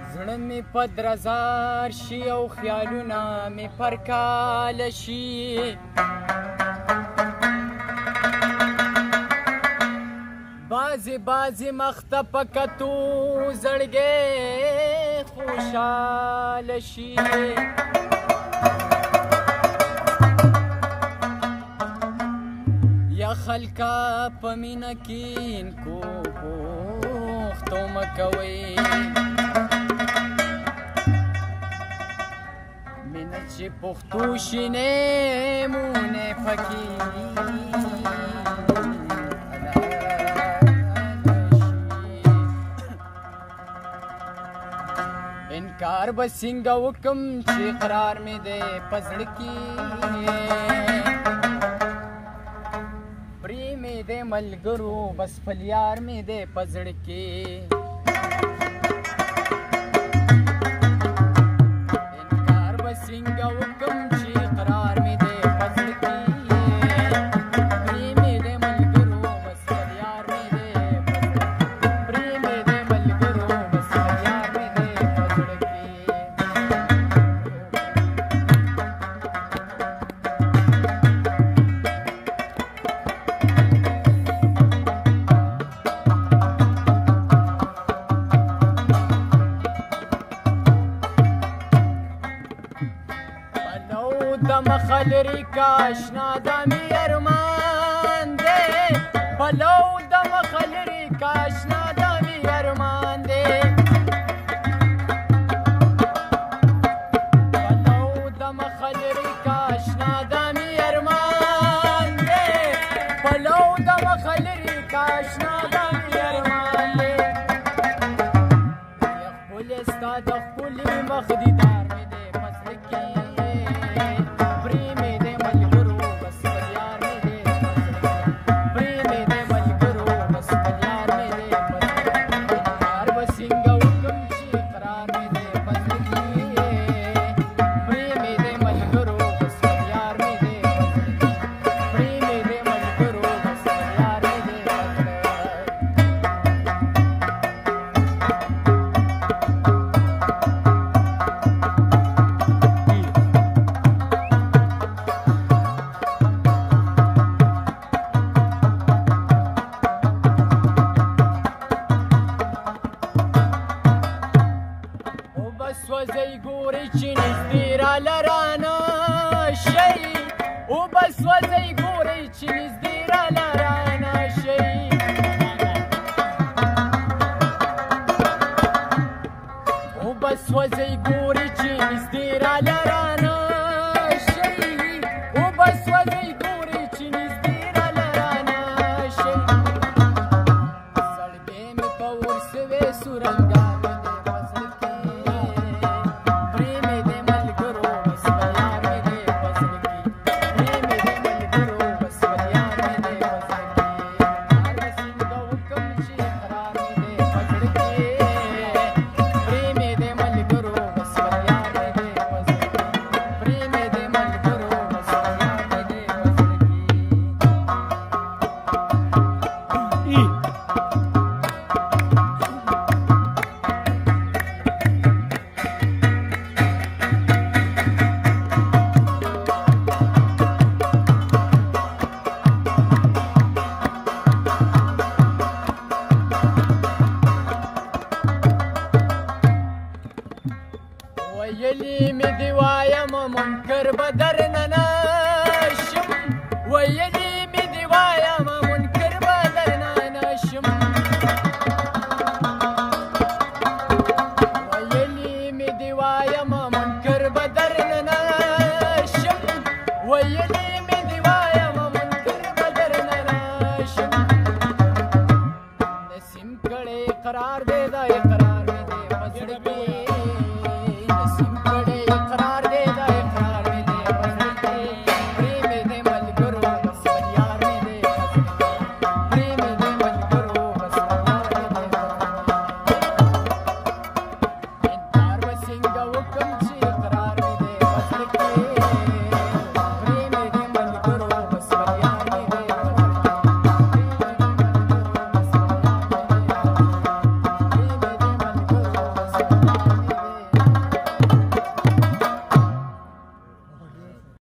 زړه مې په درزار شي او خیالونه مې پر کاله شي بعضې مخته په کتو زړګی خوشحاله شي یا خلکه په مینه کې انکو پوښتو مه کوئ مینه چې پښتو شي نمونه پکې انکار به څنګه وکم چې قرار مې دی په زړه کې پرې مې دی ملګرو بس خپل یار مې دی په زړه کې انکار به څنګه وکم چې قرار مې دی په زړه کې پرې مې دی ملګرو بس خپل یار مې دی په زړه کې پرې مې دی ملګرو بس خپل یار مې دی په زړه کې د مخه لرې کاشنا د مې ارمان دی پلو د مخه لرې کاشنا د مې ارمان دی پلو د مخه لرې کاشنا د مې ارمان دی پلو د مخه لرې کاشنا د مې ارمان دی ښکلی ستا د ښکلي مخ دیدار مې دی په زړه کې سوځئ ګورئ چې نږدې رالرانه شئ اوبه سوځئ ګورئ چې نږدې رالرانه شئ اوبه سوځئ ګورئ چې نږدې رالرانه شئ اوبه سوځئ ګورئ چې نږدې رالرانه شئ زړګی مې په اور سوی سورنګا ویلی می دی وایم منکر به در نه